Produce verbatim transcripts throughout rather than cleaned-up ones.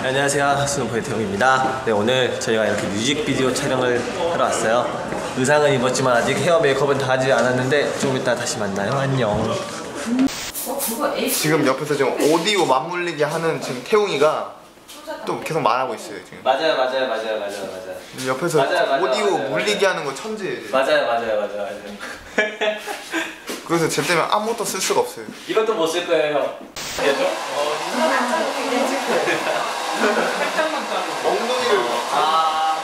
네, 안녕하세요, 스노퍼의 태용입니다. 네, 오늘 저희가 이렇게 뮤직비디오 촬영을 하러 왔어요. 의상은 입었지만 아직 헤어 메이크업은 다 하지 않았는데 좀 이따 다시 만나요. 안녕. 지금 옆에서 지금 오디오 맞물리게 하는 지금 태웅이가 또 계속 말하고 있어요 지금. 맞아요, 맞아요, 맞아요, 맞아요, 맞아요. 옆에서 맞아요, 맞아요, 오디오 맞아요, 물리게 하는 거 천재. 맞아요, 맞아요, 맞아요, 맞아요. 그래서 쟤 때문에 아무것도 쓸 수가 없어요. 이것도 못 쓸 거예요. 알죠? 엉덩이를. 아.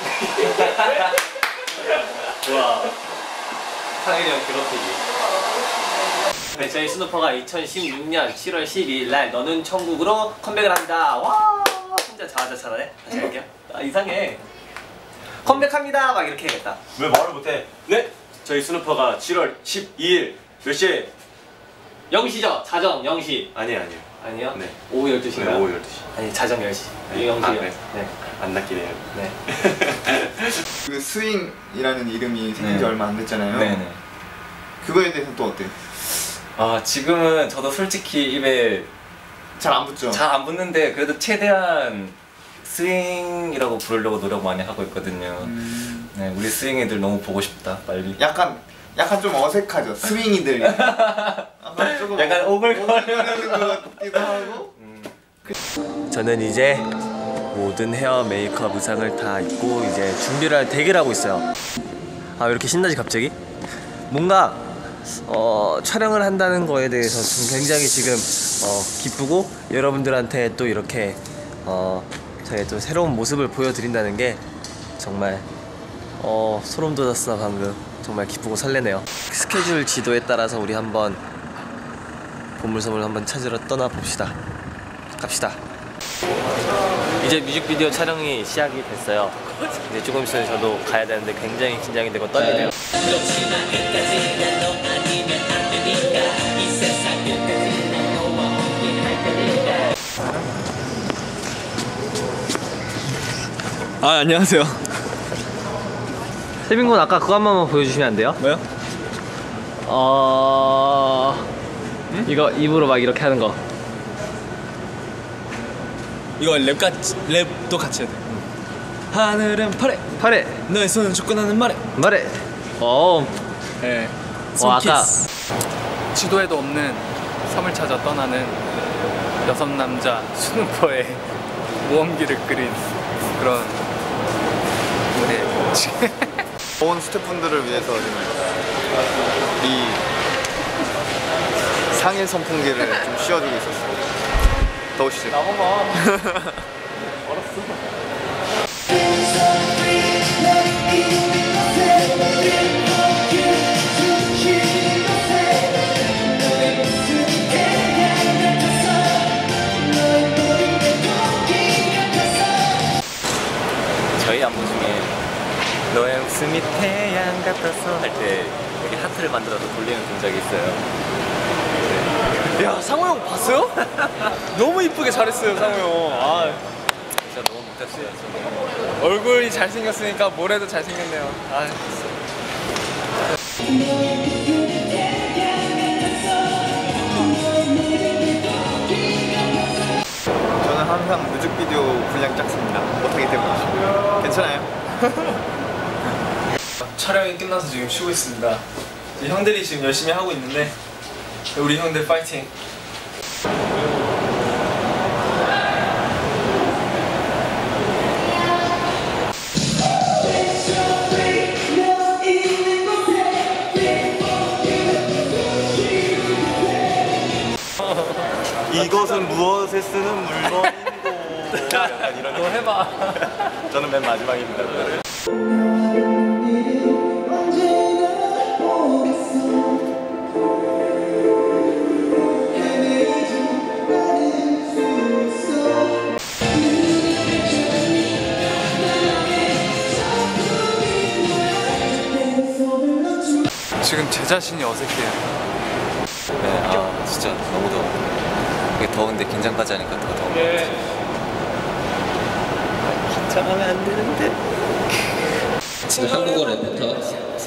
좋아. 상일이 형 괴롭히기. 네, 저희 스누퍼가 이천십육 년 칠월 십이일 날 너는 천국으로 컴백을 합니다. 와, 진짜 잘하자 잘하네. 다시 할게요. 아, 이상해. 컴백합니다. 막 이렇게 해야겠다. 왜 말을 못해? 네. 저희 스누퍼가 칠월 십이일 몇 시에? 영 시죠? 자정 영 시. 아니에요 아니에요. 아니요? 네. 오후 열두 시인가요? 네, 오후 열두 시. 아니, 자정 열 시. 네. 영 시. 아, 네. 네. 안 낚이네요. 네. 그 스윙이라는 이름이 생긴 지 네. 얼마 안 됐잖아요. 네네. 그거에 대해서 또 어때요? 아 지금은 저도 솔직히 입에 잘 안 붙죠? 잘 안 붙는데 그래도 최대한 스윙이라고 부르려고 노력 많이 하고 있거든요. 음... 네, 우리 스윙이들 너무 보고 싶다 빨리. 약간 약간 좀 어색하죠. 스윙이들. 약간 조금 약간 오글거리는 것 같기도 하고. 저는 이제 모든 헤어 메이크업 의상을 다 입고 이제 준비를 할 대기를 하고 있어요. 아, 왜 이렇게 신나지 갑자기? 뭔가 어, 촬영을 한다는 거에 대해서 좀 굉장히 지금 어, 기쁘고 여러분들한테 또 이렇게 어, 저의 또 새로운 모습을 보여드린다는 게 정말 어, 소름 돋았어 방금. 정말 기쁘고 설레네요. 스케줄 지도에 따라서 우리 한번 보물섬을 한번 찾으러 떠나봅시다. 갑시다. 이제 뮤직비디오 촬영이 시작이 됐어요. 이제 조금 있으면 저도 가야 되는데 굉장히 긴장이 되고 떨리네요. 아, 안녕하세요. 세빈군 아까 그거 한 번만 보여주시면 안 돼요? 뭐요? 어... 응? 이거 입으로 막 이렇게 하는 거. 이거 랩 같이, 랩도 같이 해야 돼. 하늘은 파래, 파래 너의 손은 접근하는 말에. 말해. 어. 네. 어, 아까 지도에도 없는 섬을 찾아 떠나는 여섯 남자 스누퍼의 모험기를 그린 그런 노래. 온 스태프분들을 위해서 이 상해 선풍기를 좀 씌워주고 있었어요. 더우시죠? 나봐봐. 저희 안무 중에 너의 웃음이 태양 같아서 할 때 여기 하트를 만들어서 돌리는 동작이 있어요. 야, 상호 형 봤어요? 너무 이쁘게 잘했어요, 상호 형. 아, 진짜 너무 못했어요. 저는. 얼굴이 잘생겼으니까 뭐래도 잘생겼네요. 아, 저는 항상 뮤직비디오 분량 작습니다. 못하기 때문에. 괜찮아요? 촬영이 끝나서 지금 쉬고 있습니다. 이제 형들이 지금 열심히 하고 있는데 우리 형들 파이팅. 이것은 무엇에 쓰는 물건인고. 약간 이런. 너 해봐. 저는 맨 마지막입니다. 지금 제 자신이 어색해요. 네, 아 진짜 너무 더워. 이게 더운데 긴장까지 하니까 더 더운 것 같아요. 긴장하면 안 되는데. 지금 한국어 랩부터.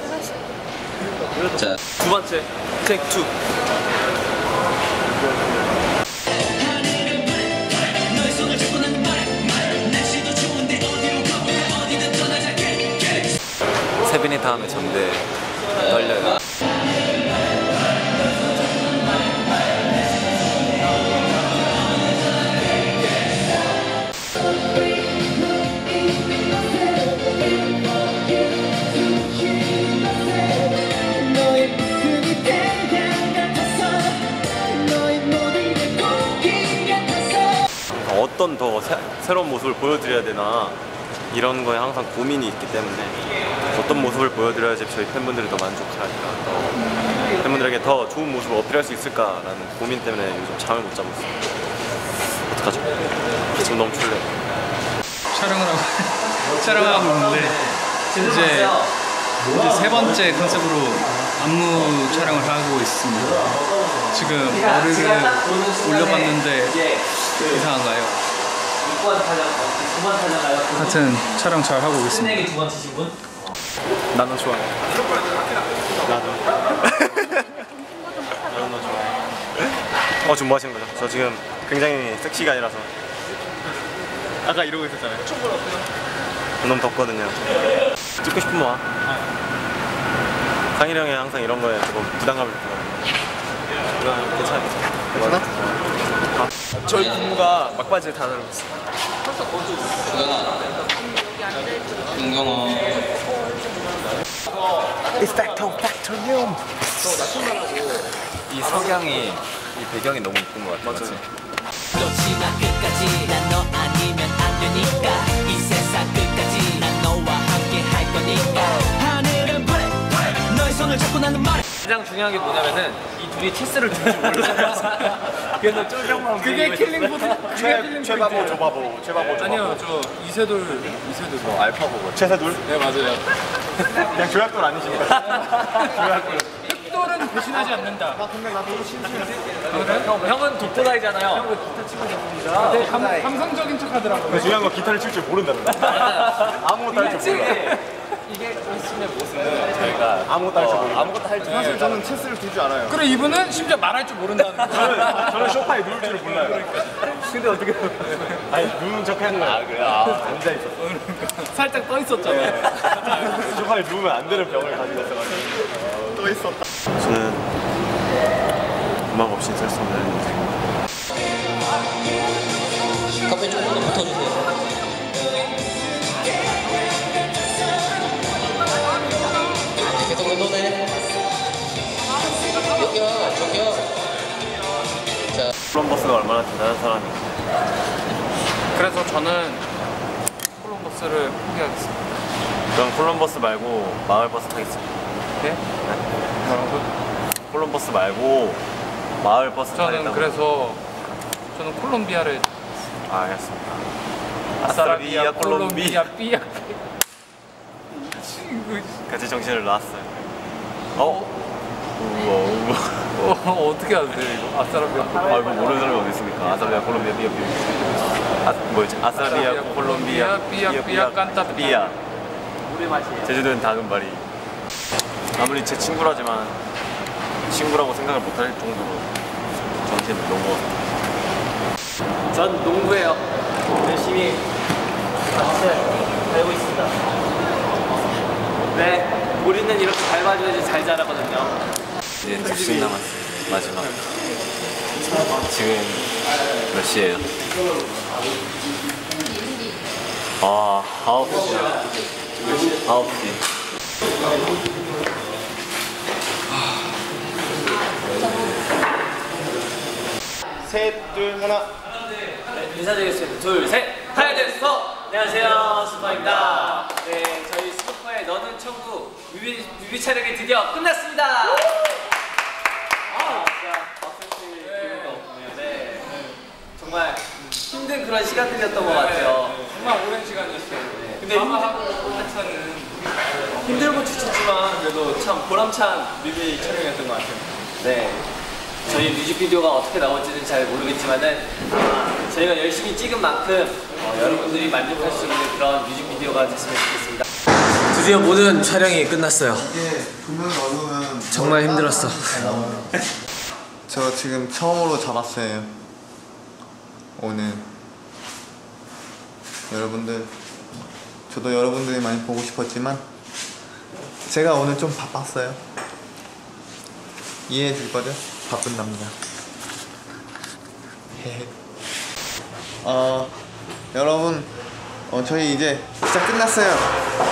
자, 두 번째 테이크 투. 너의 손을 잡고 난 말해 다음에 전대 떨려요. 어떤 더 새, 새로운 모습을 보여드려야 되나 이런 거에 항상 고민이 있기 때문에 어떤 모습을 보여드려야지 저희 팬분들이 더 만족할까, 더 팬분들에게 더 좋은 모습을 어필할 수 있을까라는 고민 때문에 요즘 잠을 못 자고 있어요. 어떡하죠? 지금 너무 졸려요. 촬영을 하고 촬영하고 있는데 이제 이제 세 번째 컨셉으로 안무 촬영을 하고 있습니다. 지금 머리를 올려봤는데 이상한가요? 하여튼 촬영 잘 하고 있습니다. 나도 좋아해. 나도. 나도 너 좋아해. 어, 지금 뭐 하시는 거죠? 저 지금 굉장히 섹시가 아니라서. 아까 이러고 있었잖아요. 너무 덥거든요. 찍고 싶으면 와. 상일이 형이 항상 이런 거에 조금 부담감을 느끼거든요. 괜찮아. 괜찮아? 저희 군무가 막바지에 다 들고 있어요. 이 석양이 이 배경이 너무 이쁜 것 같아요. 맞지? 놓지마 끝까지 난 너 아니면 안 되니까 이 세상 끝까지 난 너와 함께 할 거니까 하늘은 그래 너의 손을 잡고 나는 말해. 가장 중요한 게 뭐냐면은 이 둘이 키스를 줄 줄 몰라요. 그래서 쫄병만 그게 킬링 포트. 그게 킬링 최바보 조바보 최바보 조바보. 아니요, 저 이세돌 이세돌. 뭐 알파보고 최세돌? 네, 맞아요. 그냥 조약돌 아니십니까? 조약돌. 흑돌은 배신하지 않는다. 형, 형은 독보다이잖아요. 형은 기타 치고 있습니다. 되게 감, 감성적인 척 하더라고요. 중요한 건 기타를 칠 줄 모른다는 거. 아무것도 할 줄 몰라. 이게 의심의 모습은 저희가 아무것도 할 줄 몰라. 아무것도 할 줄 사실 저는 체스를 둘 줄 알아요. 그리고 이분은 심지어 말할 줄 모른다는 거. 저는, 저는 소파에 누울 줄을 몰라요. 근데 어떻게 아니 누운 척 하는 거야. 아 그래? 아 앉아 있었어. 살짝 떠 있었잖아요. 소파에 누우면 안 되는 병을 가지고 있어가지고 또 있었다. 저는 음악 없이 살 수 없는 인생. 커피 조금 더 붙어주세요. 계속 운동해. 저기요, 저기요. 자. 콜럼버스가 얼마나 대단한 사람인가. 그래서 저는 콜럼버스를 포기하겠습니다. 그럼 콜럼버스 말고 마을버스 타겠습니다. 네? 뭐라고? 콜럼버스 말고 마을버스 저는 타겠다고. 그래서 저는 콜롬비아를 아, 알겠습니다. 아싸라비아 콜롬비아. 삐약. 같이 정신을 놨어요. 어? 우와 우와. 어, 어떻게 아세요 이거? 아싸라비아 아 이거 모르는 사람이 어디 있습니까? 아싸라비아 콜롬비아 삐아 삐아. 아 뭐였지? 아싸라비아 콜롬비아 삐아 삐아 깐따 삐아. 제주도는 다금바리. 아무리 제 친구라지만 친구라고 생각을 못할 정도로 정신을 놓은 것 같아요. 전 농구예요. 열심히 알고 있습니다. 네, 우리는 이렇게 밟아줘야지 잘 자라거든요. 이제 둘씩 남았어요. 마지막. 지금 몇 시예요? 아, 아홉 시. 아홉 시. 셋, 둘, 하나. 네, 인사드리겠습니다. 둘, 셋. 하나, 둘, 셋. 안녕하세요, 슈퍼입니다. 네, 저희 슈퍼의 너는 천국 뮤비, 뮤비 촬영이 드디어 끝났습니다. 아, 진짜 박수 칠 기회가 없네요. 네, 정말 힘든 그런 시간들이었던 것 같아요. 정말 오랜 시간이었어요. 근데 마마하고 한차는 힘들고 지쳤지만 그래도 참 보람찬 뮤비 촬영이었던 것 같아요. 네. 저희 뮤직비디오가 어떻게 나올지는 잘 모르겠지만은 아, 저희가 열심히 찍은 만큼 어, 여러분들이 만족할 수 있는 그런 뮤직비디오가 됐으면 좋겠습니다. 드디어 모든 촬영이 끝났어요. 정말 힘들었어. 저 지금 처음으로 잡았어요. 오늘 여러분들 저도 여러분들이 많이 보고 싶었지만 제가 오늘 좀 바빴어요. 이해해 줄 거죠? 바쁜 남자. 헤헤. 어, 여러분, 어, 저희 이제 진짜 끝났어요.